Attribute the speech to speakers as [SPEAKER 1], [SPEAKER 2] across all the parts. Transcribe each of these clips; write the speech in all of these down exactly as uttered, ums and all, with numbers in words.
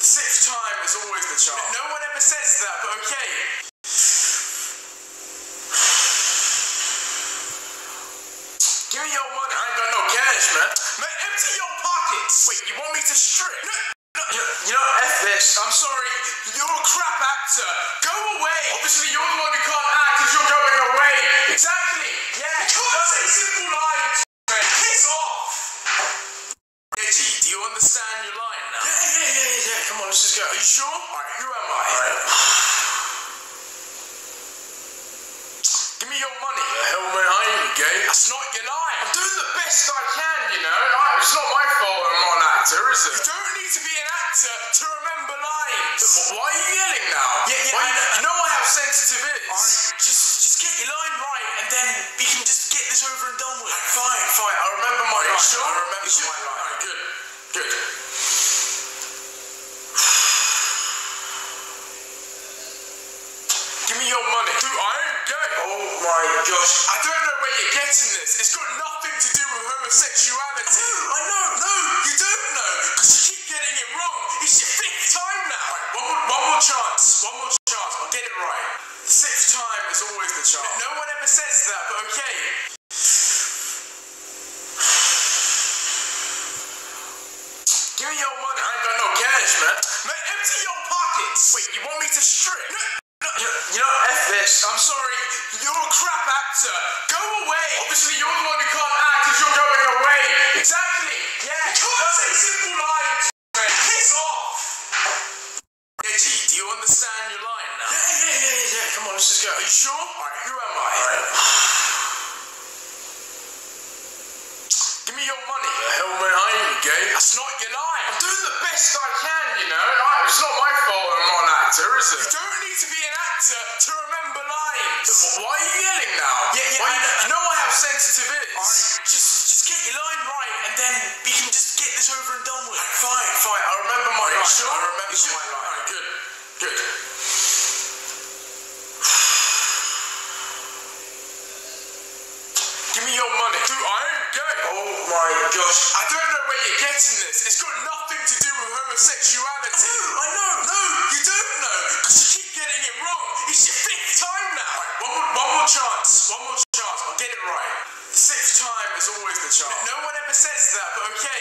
[SPEAKER 1] Sixth time is always the charm. No one ever says that, but okay. Give me your money. I ain't got no cash, man. Man, empty your pockets. Wait, you want me to strip? No, no, you, you know, F this. I'm sorry. You're a crap actor. Go away. Obviously, you're the one who can't act because you're going away. Exactly. Yeah. You can't say simple lines, man. Piss off. Reggie, do you understand your line now? Yeah, yeah, yeah, yeah, yeah. Come on, let's just go. Are you sure? Alright, who am I? Alright. Give me your money. The hell, man, I ain't gay. That's not your line. I'm doing the best I can, you know. I, it's not my fault I'm not an actor, is it? You don't need to be an actor to remember lines. But why are you yelling now? Yeah, yeah. Why I, you, you know I have sensitive ears. Alright, just, just get your line right, and then we can just get this over and done with. Fine, fine. I remember my line. Sure? I remember sure? my line. Alright, good, good. Give me your money. Dude, I ain't gay. Oh my gosh. I don't know where you're getting this. It's got nothing to do with homosexuality. No, I know. No, you don't know. Because you keep getting it wrong. It's your fifth time now. Right, one more, one more chance. One more chance. I'll get it right. The sixth time is always the charm. No one ever says that, but okay. Give me your money. I ain't got no cash, man. Man, empty your pockets. Wait, you want me to strip? No. You, you know, F this. I'm sorry. You're a crap actor. Go away. Obviously, you're the one who can't act because you're going away. Exactly. Yeah. You can't say simple lines, man. Piss off. Reggie, do you understand your line now? Yeah, yeah, yeah, yeah, yeah. Come on, let's just go. Are you sure? Alright, who am I? Alright. Give me your money. The hell, man, I ain't gay. That's not your line. I'm doing the best I can, you know. I, it's not my fault I'm not an actor, is it? You don't need to be an actor to remember lines. Why are you yelling now? Yeah, yeah. Why I, you, you know I have sensitive ears. Alright, just, just get your line right, and then we can just get this over and done with. Fine, fine. I remember my line. Sure? I remember sure? my line. Alright, good, good. Give me your money. Dude, I ain't gay. Oh my gosh. I don't know where you're getting this. It's got nothing to do with homosexuality. No, I know. No, you don't know. Because you keep getting it wrong. It's your fifth time now. Right, one more, one more chance. One more chance. I'll get it right. The sixth time is always the charm. No one ever says that, but okay.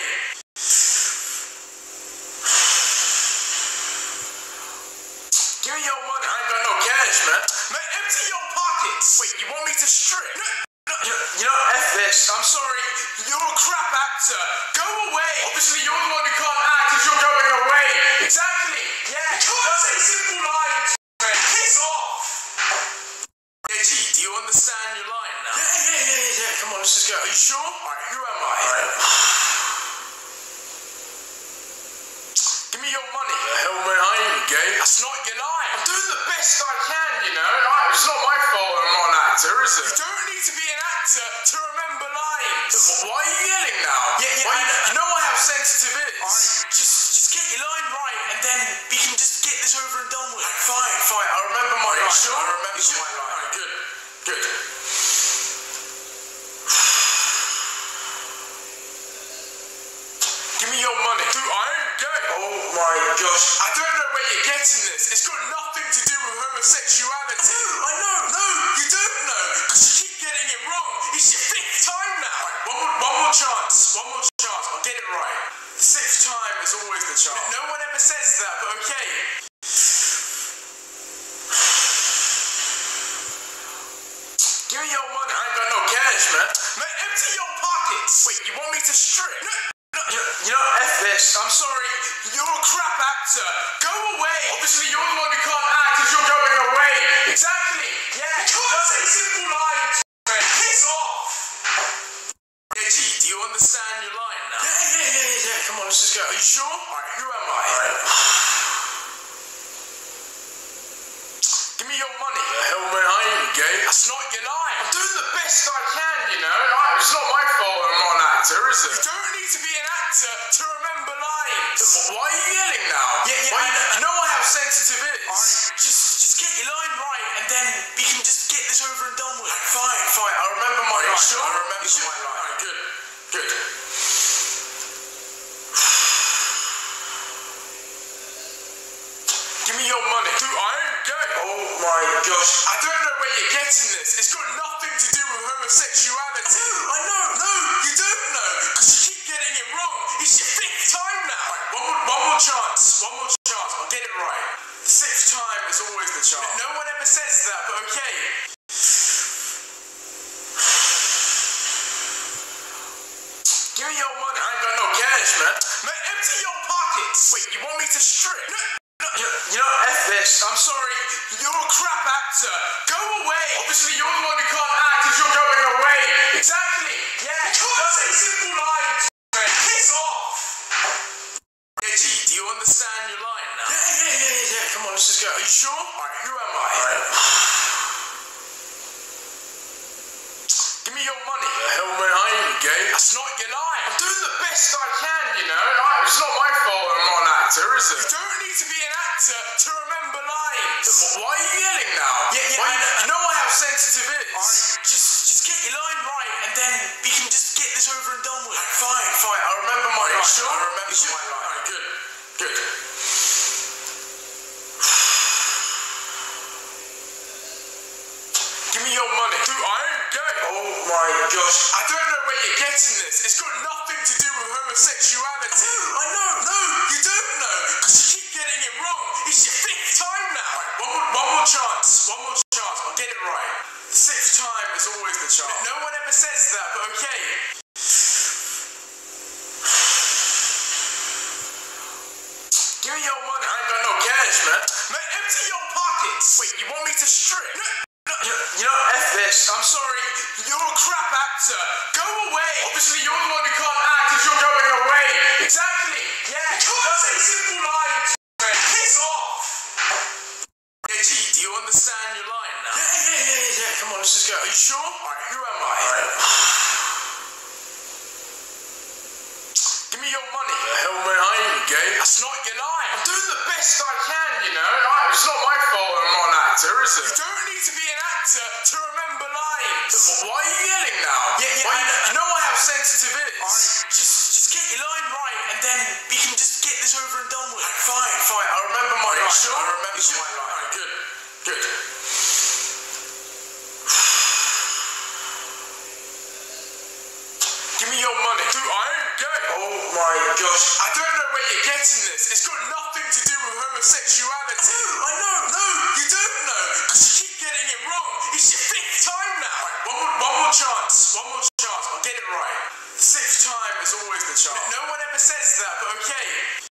[SPEAKER 1] Give me your money. I ain't got no cash, man. Man, empty your pockets. Wait, you want me to strip? No. You, you know, F this. I'm sorry. You're a crap actor. Go away. Obviously, you're the one who can't act because you're going away. Exactly. Yeah. You can't say simple lines, man. Piss off. Reggie, do you understand your line now? Yeah, yeah, yeah, yeah, yeah. Come on, let's just go. Are you sure? Alright, who am I? Alright. Give me your money. The hell, man, I ain't gay. That's not your line. I'm doing the best I can, you know. I, it's not my fault I'm not an actor, is it? You don't need to be an actor to remember lines. But why are you yelling now? Yeah, yeah. Why, I, you, you know I have sensitive ears. Alright, just, just get your line right, and then we can just get this over and done with. Fine, fine. I remember my line. Sure? I remember sure? my line. Alright, good, good. Give me your money. Dude, I ain't gay. Oh my gosh. I don't know where you're getting this. It's got nothing to do with homosexuality. No, I know. No, you don't know. Because you keep getting it wrong. It's your fifth time now. Right, one more, one more chance. One more chance. I'll get it right. The sixth time is always the charm. No one ever says that, but okay. Give me your money. I ain't got no cash, man. Man, empty your pockets. Wait, you want me to strip? No. You, you know, F this. I'm sorry. You're a crap actor. Go away. Obviously, you're the one who can't act because you're going away. Exactly. Yeah. You can't say simple lines, man. Piss off. Reggie, do you understand your line now? Yeah, yeah, yeah, yeah, yeah. Come on, let's just go. Are you sure? Alright, who am I? Alright. Give me your money. The hell, man, I ain't gay. That's not your line. I'm doing the best I can, you know. I, it's not my fault I'm not an actor, is it? You don't need to be an actor to remember lines. But why are you yelling now? Yeah, yeah. Why, I, you, you know I have sensitive ears. Alright, just, just get your line right, and then we can just get this over and done with. Fine, fine. I remember my line. Sure? I remember sure? my line. Alright, good, good. Give me your money. Dude, I ain't gay. Oh my gosh. I don't know where you're getting this. It's got nothing to do with homosexuality. No, I know. No, you don't know. Because you keep getting it wrong. It's your fifth time now. Right, one more, one more chance. One more chance. I'll get it right. The sixth time is always the charm. No one ever says that, but okay. Give me your money. I ain't got no cash, man. Man, empty your pockets. Wait, you want me to strip? No, no, you, you know, F this. I'm sorry. You're a crap actor. Go away. Obviously, you're the one who can't act because you're going away. Exactly. Yeah. You can't say simple lines, man. Piss off. Edgy, do you understand your line now? Yeah, yeah, yeah, yeah, yeah. Come on, let's just go. Are you sure? Alright, who am I? Alright. Give me your money. The hell, man, I ain't gay. That's not your line. I'm doing the best I can, you know. I, it's not my fault I'm not an actor, is it? You don't need to be an actor to remember lines. Why are you yelling now? Yeah, yeah. Why, you, you know I have sensitive ears. Alright, just, just get your line right, and then we can just get this over and done with. Right, fine, fine. I remember my line. Sure? I remember my line. Alright, good, good. Give me your money. Dude, I ain't gay. Oh my gosh. I don't know where you're getting this. It's got nothing to do with homosexuality. No, I know. No, you don't know. Because you keep getting it wrong. It's your fifth time now. Right, one more, one more chance. One more chance. I'll get it right. The sixth time is always the charm. No one ever says that, but okay. Give me your money. I ain't got no cash, man. Man, empty your pockets. Wait, you want me to strip? No. No, you, you know, F this. I'm sorry. You're a crap actor. Go away. Obviously, you're the one who can't act because you're going away. Exactly. Yeah. You can't say simple lines, man. Piss off. Edgy, do you understand your line now? Yeah, yeah, yeah, yeah, yeah. Come on, let's just go. Are you sure? Alright, who am I? Alright. Give me your money. The hell, man, I ain't gay. That's not your line. I'm doing the best I can, you know. I, it's not my fault I'm not an actor, is it? You don't need to be an actor to remember lines. Why are you yelling now? Yeah, yeah. Why, you, you know I have sensitive ears. Alright, just, just get your line right, and then we can just get this over and done with. Right, fine, fine. I remember my line. Sure? I remember sure? my line. Alright, good, good. Give me your money. Dude, I ain't gay. Oh my gosh. I don't know where you're getting this. It's got nothing to do with homosexuality. No, I know. No, you don't know. Because you keep getting it wrong. It's your fifth time now. Right, one more, one more chance. One more chance. I'll get it right. The sixth time is always the charm. No one ever says that, but okay.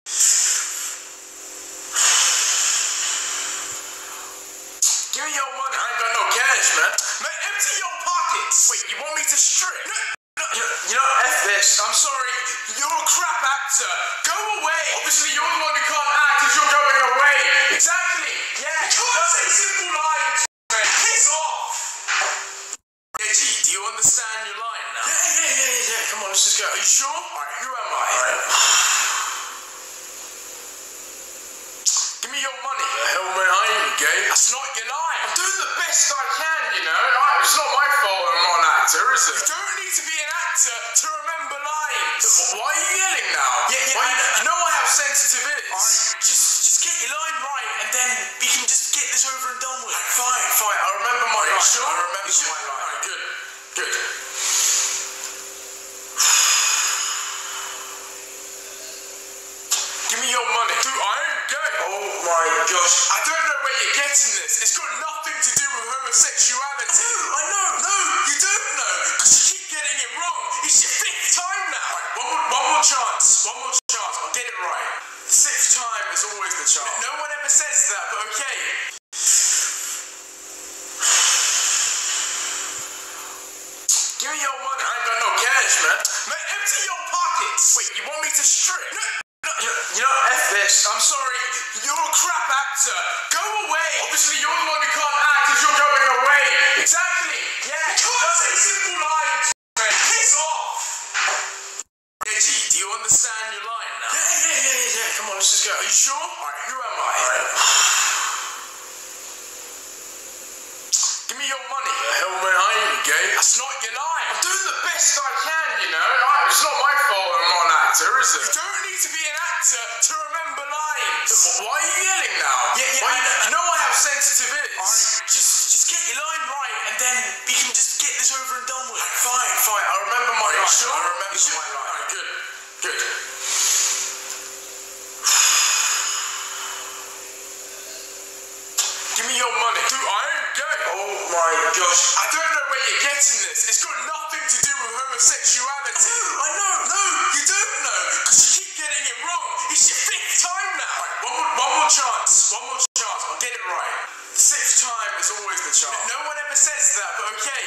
[SPEAKER 1] Give me your money. I ain't got no cash, man. Man, empty your pockets. Wait, you want me to strip? No. You, you know, F this. I'm sorry. You're a crap actor. Go away. Obviously, you're the one who can't act because you're going away. Exactly. Yeah. You can't say simple lines, man. Piss off. Edgy, do you understand your line now? Yeah, yeah, yeah, yeah, yeah. Come on, let's just go. Are you sure? Alright, who am I? Alright. Give me your money. The hell, man, I ain't gay. That's not your line. I'm doing the best I can, you know. I, it's not my fault I'm not an actor, is it? You don't need to be an actor to remember lines. Why are you yelling now? Yeah, yeah. Why, you, you know I have sensitive ears. Alright, just, just get your line right, and then we can just get this over and done with. Right, fine, fine. I remember my line. Sure? I remember sure? my line. Alright, good, good. Give me your money. Dude, I ain't gay. Oh my gosh. I don't know where you're getting this. It's got nothing to do with homosexuality. No, I know. No, you don't know. Because you keep getting it wrong. It's your fifth time now. Right, one more, one more chance. One more chance. I'll get it right. The sixth time is always the charm. No one ever says that, but okay. Give me your money. I ain't got no cash, man. Man, empty your pockets. Wait, you want me to strip? No. You, you know, F this. I'm sorry. You're a crap actor. Go away. Obviously, you're the one who can't act because you're going away. Exactly. Yeah. You can't say simple lines, man. Piss off. Edgy, do you understand your line now? Yeah, yeah, yeah, yeah, yeah. Come on, let's just go. Are you sure? Alright, who am I? Alright. Give me your money. The hell, man, I ain't gay. That's not your line. I'm doing the best I can, you know. I, it's not my fault I'm not an actor, is it? You don't need to be an actor to remember lines. Why are you yelling now? Yeah, Yeah, yeah. Well, you, know, you know I have sensitive ears. Right. Just, just get your line right, and then we can just get this over and done with. Fine, fine. I remember my line. Sure? I remember sure? my line. All right, good, good. Give me your money. Dude, I ain't gay. Oh my gosh. I don't know where you're getting this. It's got nothing to do with homosexuality. No, I know. No, you don't know. Because you keep getting it wrong. It's your fifth time now. Right, one more, one more chance. One more chance. I'll get it right. The sixth time is always the chance. No one ever says that, but okay.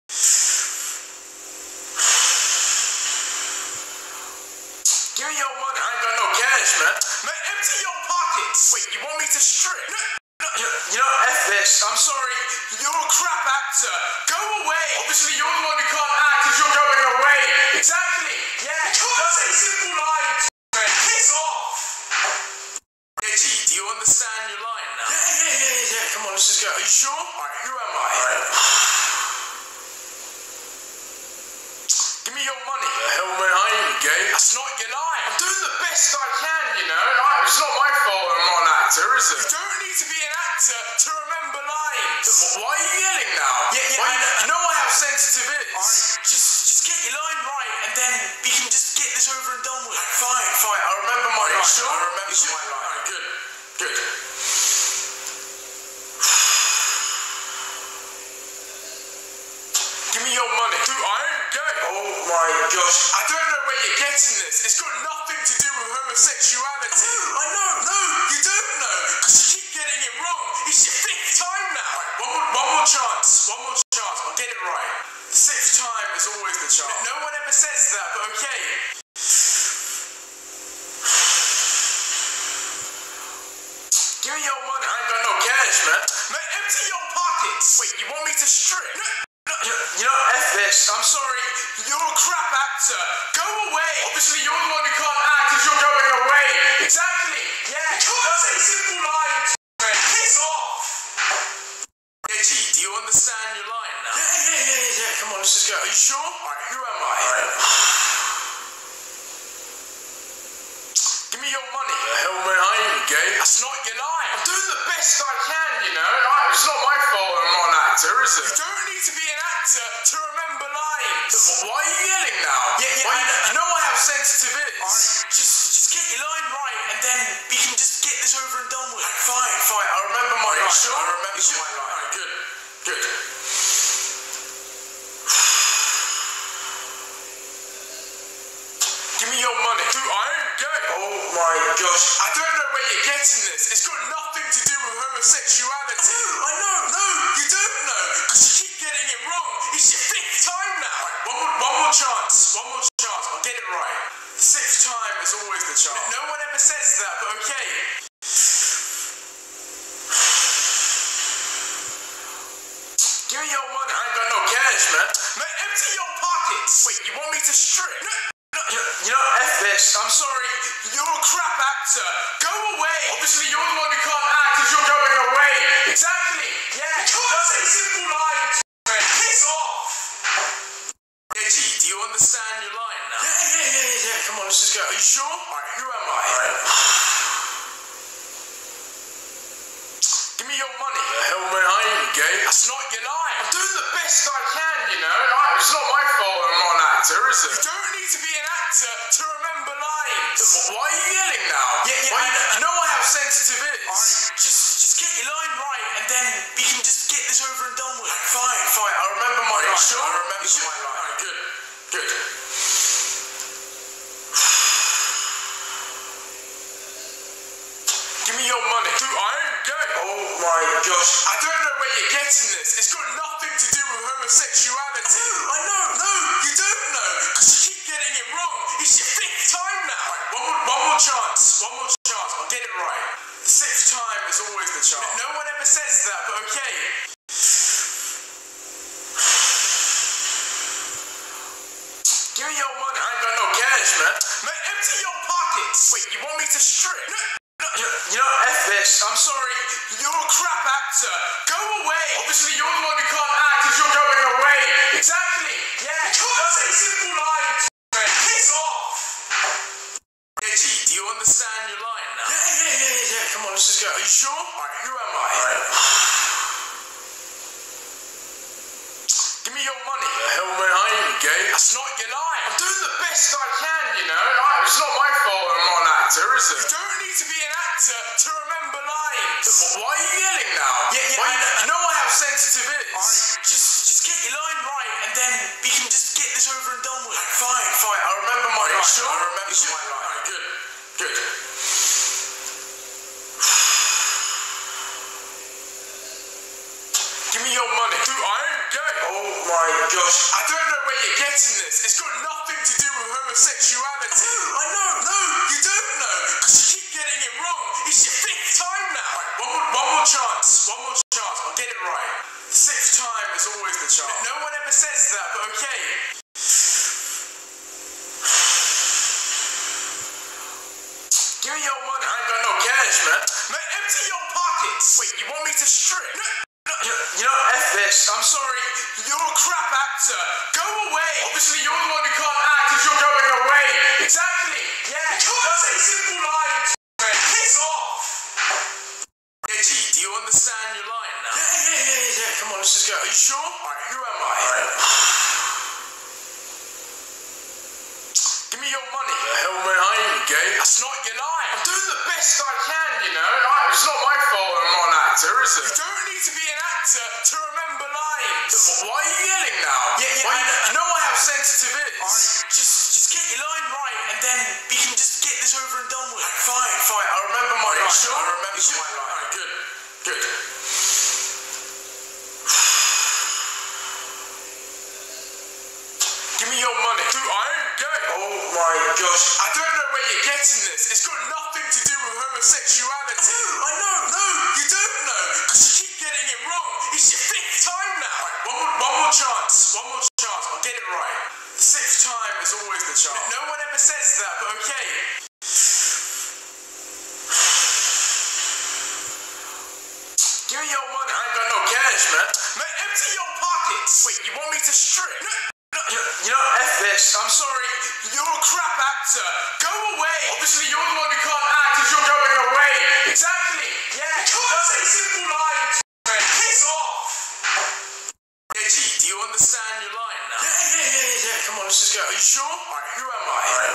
[SPEAKER 1] Give me your money. I ain't got no cash, man. Man, empty your pockets. Wait, you want me to strip? No. You know, you know, F this. I'm sorry. You're a crap actor. Go away. Obviously, you're the one who can't act because you're going away. Exactly. Yeah. You can't say simple lines, man. Piss off. Edgy, do you understand your line now? Yeah, yeah, yeah, yeah, yeah. Come on, let's just go. Are you sure? All right, who am I? All right. Give me your money. The hell, man, I ain't gay. That's not your line. I'm doing the best I can, you know. Right, it's not my fault I'm not an actor, is it? You don't need to be an actor to remember lines. Why are you yelling now? Yeah, yeah. Well, you, know, you know I have sensitive ears. Right. Just, just get your line right, and then we can just get this over and done with. Fine, fine. I remember my line. Sure? I remember sure? my line. All right, good, good. Give me your money. Dude, I ain't gay. Oh my gosh. I don't know where you're getting this. It's got nothing to do with homosexuality. No, I know. No, you don't know. Because you keep getting it wrong. It's your fifth time now. Right, one more, one more chance. One more chance. I'll get it right. The sixth time is always the chance. No one ever says that, but okay. Give me your money. I ain't got no cash, man. Man, empty your pockets. Wait, you want me to strip? No. You know, you know, F this. I'm sorry. You're a crap actor. Go away. Obviously, you're the one who can't act because you're going away. Exactly. Yeah. You can't say simple lines, man. Piss off. Edgy, do you understand your line now? Yeah, yeah, yeah, yeah, yeah. Come on, let's just go. Are you sure? All right, who am I? All right. Give me your money. The hell, man, I ain't gay. That's not your line. I'm doing the best I can, you know. Right, it's not my fault I'm not an actor, is it? You don't need to be an actor to remember lines. Why are you yelling now? Yeah, yeah. Well, you, know, you know I have sensitive ears. Right. Just, just get your line right, and then we can just get this over and done with. Fine, fine. I remember my line. Sure? I remember sure? my line. All right, good, good. Give me your money. Dude, I ain't gay. Oh my gosh. I don't know where you're getting this. It's got nothing to do with homosexuality. No, I know. No, you don't know. Because you keep getting it wrong. It's your fifth time now. Right, one more, one more chance. One more chance. I'll get it right. The sixth time is always the chance. No one ever says that, but okay. Give me your money. I ain't got no cash, man. Man, empty your pockets. Wait, you want me to strip? No. You know, F this. I'm sorry. You're a crap actor. Go away. Obviously, you're the one who can't act because you're going away. Exactly. Yeah. You can't say simple lines, man. Piss off. Edgy, do you understand your line now? Yeah, yeah, yeah, yeah, yeah. Come on, let's just go. Are you sure? All right, who am I? All right. Give me your money. The hell, man, I ain't gay. That's not your line. I'm doing the best I can, you know. Right, it's not my fault I'm not an actor, is it? You don't need to be an actor to remember lines. Why are you yelling now? Yeah, yeah. Well, you, know, you know I have sensitive ears. Right. Just, just get your line right, and then we can just get this over and done with. Fine, fine. I remember my line. Sure? I remember sure? my line. All right, good, good. Give me your money. Dude, I ain't gay. Oh my gosh. I don't know where you're getting this. It's got nothing to do with homosexuality. No, I know. No, you don't know. Because you keep getting it wrong. It's your fifth time now. Right, one more, one more chance. One more chance. I'll get it right. The sixth time is always the chance. No one ever says that, but okay. Give me your money. I ain't got no cash, man. Man, empty your pockets. Wait, you want me to strip? No. You know, you know, F this. I'm sorry. You're a crap actor. Go away. Obviously, you're the one who can't act because you're going away. Exactly. Yeah. You can't say simple lines, man. Piss off. Edgy, do you understand your line now? Yeah, yeah, yeah, yeah, yeah. Come on, let's just go. Are Are you sure? Alright, who am I? Alright. Give me your money. The hell, man, I ain't gay. That's not your line. I'm doing the best I can, you know. I, it's not my fault I'm not an actor, is it? You don't need to be an actor to remember lines. Why are you yelling now? Yeah, yeah. Why, you, you know I have sensitive ears. Alright, just, just get your line right, and then we can just get this over and done with. Fine, fine. I remember my line. Sure? I remember my line. Alright, good, good. Give me your money. Dude, I ain't gay. Oh my gosh. I don't know where you're getting this. It's got nothing to do with homosexuality. I know, I know. No, you don't know. Because you keep getting it wrong. It's your fifth time now. Right, one, more, one more chance. One more chance. I'll get it right. The sixth time is always the chance. No, no one ever says that, but okay. Give me your money. I ain't got no cash, man. Man, empty your pockets. Wait, you want me to strip? No. You know, F this. I'm sorry. You're a crap actor. Go away. Obviously, you're the one who can't act because you're going away. Exactly. Yeah. You can't say simple lines, man. Piss off. Yeah, G, do you understand your line now? Yeah, yeah, yeah, yeah, yeah. Come on, let's just go. Are you sure? Alright, who am I? Alright. Give me your money. The hell, man, I ain't gay. That's not your line. I'm doing the best I can, you know. I, it's not my fault I'm not an actor, is it? You don't need to be an actor to remember lines. Why are you yelling now? Yeah, yeah. Why, you, you know I have sensitive ears. Alright, just, just get your line right, and then we can just get this over and done with. Fine, fine. I remember my line. Sure? I remember my line. Alright, good, good. Give me your money. Dude, I ain't gay. Oh my gosh. I don't know where you're getting this. It's got nothing to do with homosexuality. I know. No, you don't know. Because you keep getting it wrong. It's your fifth time now. Right, one, more, one more chance. One more chance. I'll get it right. The sixth time is always the chance. No one ever says that, but okay. Give me your money. I ain't got no cash, man. Man, empty your pockets. Wait, you want me to strip? No. You know, F this. I'm sorry. You're a crap actor. Go away. Obviously, you're the one who can't act because you're going away. Exactly. Yeah. You can't say simple lines, man. Piss off. Yeah, G, do you understand your line now? Yeah, yeah, yeah, yeah, yeah. Come on, let's just go. Are you sure? Alright, who am I? Alright.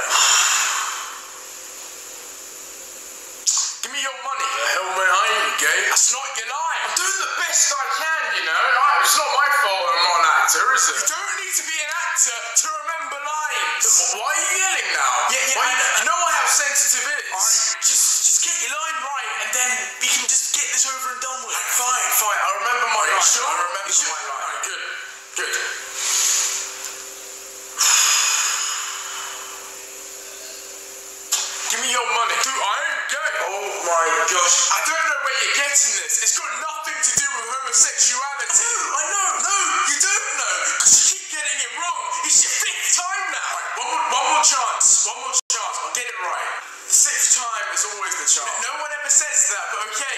[SPEAKER 1] Give me your money. The hell, man, I ain't gay. That's not your line. I'm doing the best I can, you know. I, it's not my fault I'm not an actor, is it? You don't need to be an actor to remember lines. Why are you yelling now? Yeah, yeah. Why, you, you know I have sensitive ears. Alright, just, just get your line right, and then we can just get this over and done with. Fine, fine. I remember my line. Sure? I remember my line. Alright, good, good. Give me your money. Dude, I ain't gay. Oh my gosh. I don't know where you're getting this. It's got nothing to do with homosexuality. No, I know. No, you don't know. Because you keep getting it wrong. It's your fifth time now. Right, one, more, one more chance. One more chance. I'll get it right. The sixth time is always the chance. No one ever says that, but okay.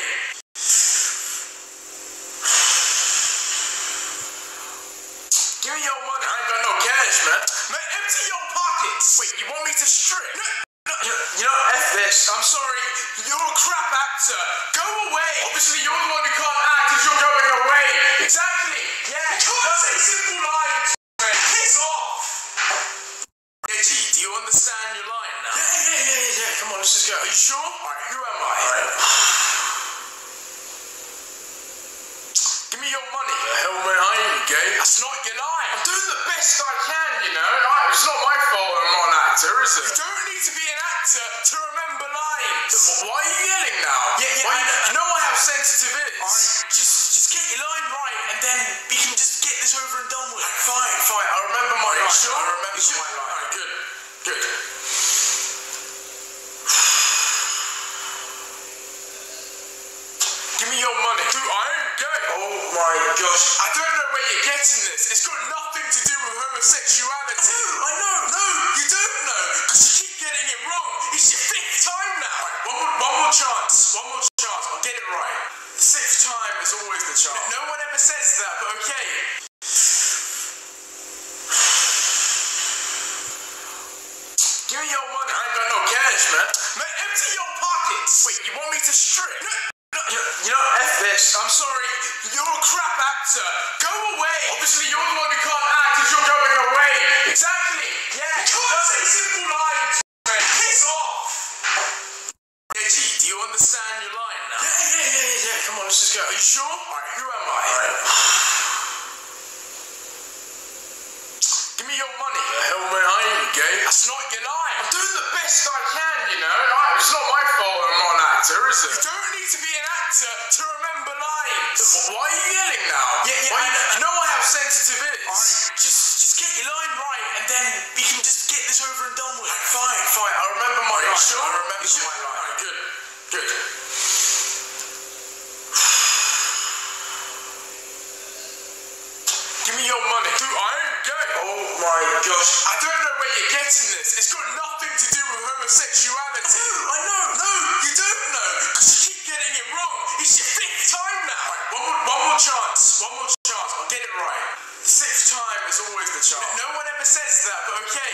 [SPEAKER 1] Give me your money. I ain't got no cash, man. Man, empty your pockets. Wait, you want me to strip? No. You know, F this. I'm sorry. You're a crap actor. Go away. Obviously, you're the one who can't act because you're going away. Exactly. Yeah. You can't say simple lines, man. Piss off. Yeah, G, do you understand your line now? Yeah, yeah, yeah, yeah, yeah. Come on, let's just go. Are you sure? Alright, who am I? Alright. Give me your money. The hell, man, I ain't gay. That's not your line. I'm doing the best I can, you know. I, it's not my fault I'm not an actor, is it? You don't need to be an actor to remember lines. Why are you yelling now? Yeah, yeah. Why, you, you know I have sensitive ears. Alright, just, just get your line right, and then we can just get this over and done with. Fine, fine. I remember my line. Sure? I remember my line. Alright, good, good. Give me your money. Dude, I ain't gay. Oh my gosh. I don't know where you're getting this. It's got nothing to do with homosexuality. I know. No, you don't know. Because you keep getting it wrong. It's your fifth time now. Right, one, more, one more chance. One more chance. I'll get it right. The sixth time is always the chance. No one ever says that, but okay. Give me your money. I ain't got no cash, man. Man, empty your pockets. Wait, you want me to strip? No. you, you know, F this. I'm sorry. You're a crap actor. Go away. Obviously, you're the one who can't act because you're going away. Exactly. Yeah. You can't say simple lines, man. Piss off. Reggie, do you understand your line now? Yeah, yeah, yeah, yeah, yeah. Come on, let's just go. Are you sure? Alright, who am I? Alright. Give me your money. The hell, man, I ain't gay. That's not your line. I'm doing the best I can, you know. I, it's not my fault I'm not an actor, is it? You don't need to be an actor to remember lines. Why are you yelling now? Yeah, yeah. Why, I, you know I have sensitive ears. Alright, just, just get your line right, and then we can just get this over and done with. Fine, fine. I remember my line. Sure? I remember sure? my line. Alright, good, good. Give me your money. Dude, I ain't gay. Oh my gosh. I don't know where you're getting this. It's got nothing to do with homosexuality. No, I know. No, you don't know. Because you keep getting it wrong. It's your fifth time now. Right, one more, one more chance. One more chance. I'll get it right. The sixth time is always the chance. No one ever says that, but okay.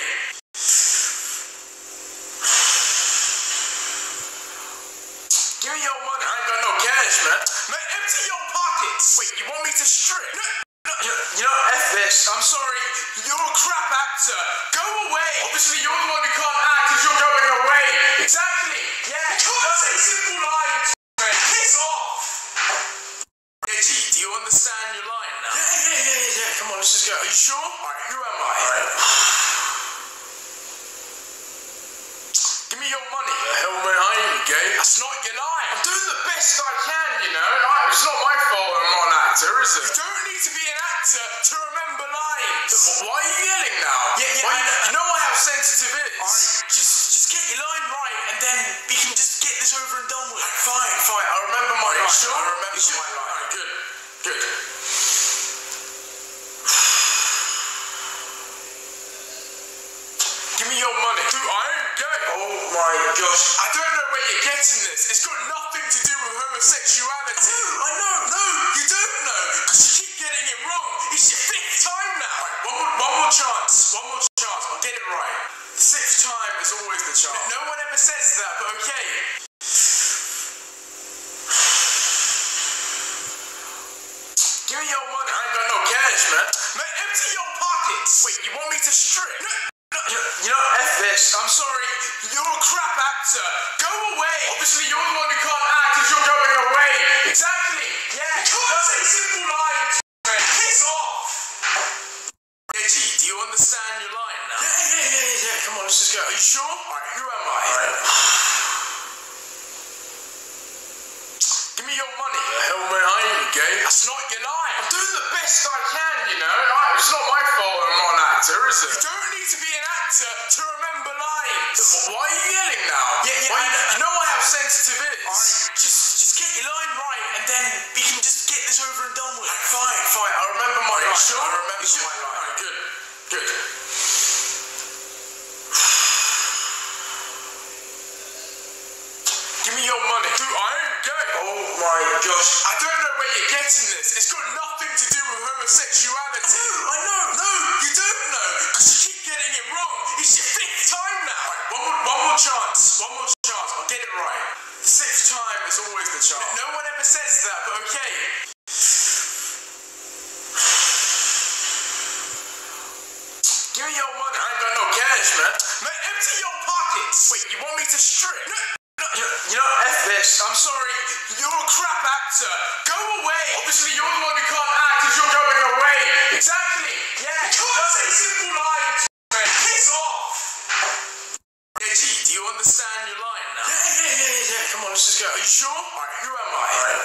[SPEAKER 1] Give me your money. I ain't got no cash, man. Man, empty your pockets. Wait, you want me to strip? No. You know, F this. I'm sorry. You're a crap actor. Go away. Obviously, you're the one who can't act because you're going away. Exactly. Yeah. You can't say simple lines, man. Piss off. Reggie, do you understand your line now? Yeah, yeah, yeah, yeah, yeah. Come on, let's just go. Are you sure? Alright, who am I? Alright. Give me your money. The hell, man, I ain't gay. That's not your line. I'm doing the best I can, you know. I, it's not my fault I'm not an actor, is it? You don't need to be an actor to remember lines. Why are you yelling now? Yeah, yeah. Why, I, you know I have sensitive ears. Alright, just, just get your line right, and then we can just get this over and done with. Fine, fine. I remember my line. Sure? I remember sure? my line. Alright, good, good. Give me your money. Dude, I ain't gay. Oh my gosh. I don't know where you're getting this. It's got nothing to do with homosexuality. No, I know. No, you don't know. Because you keep getting it wrong. It's your fifth time now. Right, one more, one more chance. One more chance. I'll get it right. The sixth time is always the chance. No one ever says that, but okay. Give me your money. I ain't got no cash, man. Man, empty your pockets. Wait, you want me to strip? No. You know, you know, F this. I'm sorry. You're a crap actor. Go away. Obviously, you're the one who can't act because you're going away. Exactly. Yeah. You can't say simple lines, man. Piss off. Reggie, do you understand your line now? Yeah, yeah, yeah, yeah, yeah. Come on, let's just go. Are you sure? Alright, who am I? Alright. Give me your money. The hell, man, I ain't gay. That's not your line. I'm doing the best I can, you know. I, it's not my fault I'm not an actor, is it? You don't need to be an actor to remember lines. Why are you yelling now? Yeah, yeah. Why, I, you know I have sensitive ears. Alright, just, just get your line right, and then we can just get this over and done with. Fine, fine. I remember my line. Sure? I remember sure? my line. Alright, good, good. Give me your money. Dude, I ain't gay. Oh my gosh. I don't know where you're getting this. It's got nothing to do with homosexuality. No, I know. No, you don't know. Because you keep getting it wrong. It's your fifth time now. Right, one more, one more chance. One more chance. I'll get it right. The sixth time is always the chance. No one ever says that, but okay. Give me your money. I ain't got no cash, man. Man, empty your pockets. Wait, you want me to strip? No. You know, F this. I'm sorry. You're a crap actor. Go away. Obviously, you're the one who can't act because you're going away. Exactly. Yeah. You can't say simple lines, man. Piss off. Reggie, do you understand your line now? Yeah, yeah, yeah, yeah, yeah. Come on, let's just go. Are you sure? Alright, who am I? Alright.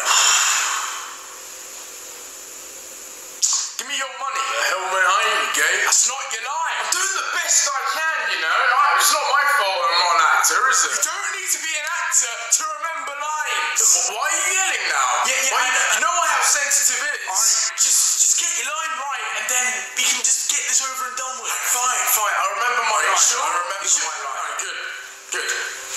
[SPEAKER 1] Give me your money. The hell, man, I ain't gay. That's not your line. I'm doing the best I can, you know. I, it's not my fault I'm not an actor, is it? You don't need to be an actor to remember lines. Why are you yelling now? Yeah, yeah. Why, I, you know I have sensitive ears. Alright, just, just get your line right, and then we can just get this over and done with. Fine, fine. I remember my line. Sure? I remember sure? my line. Alright, good, good.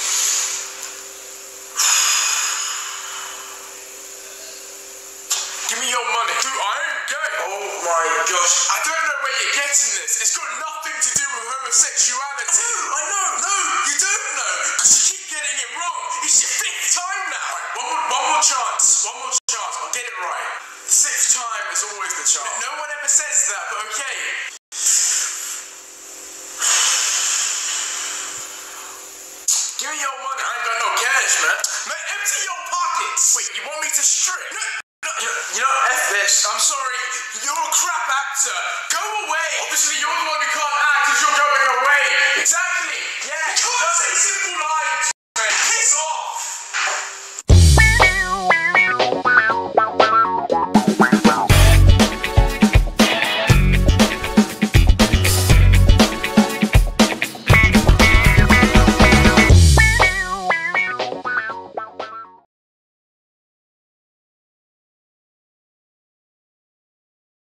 [SPEAKER 1] Give me your money. Dude, I ain't gay. Oh my gosh. I don't know where you're getting this. It's got nothing to do with homosexuality. No, I know. No, you don't know. Because you keep getting it wrong. wrong. It's your fifth time now. Right, one more, one more chance. One more chance. I'll get it right. The sixth time is always the charm. No one ever says that, but okay. Give me your money. I ain't got no cash, man. Man, empty your pockets. Wait, you want me to strip? No, no, you, you know, F this. I'm sorry. You're a crap actor. Go away. Obviously, you're the one who can't act because you're going away. Exactly.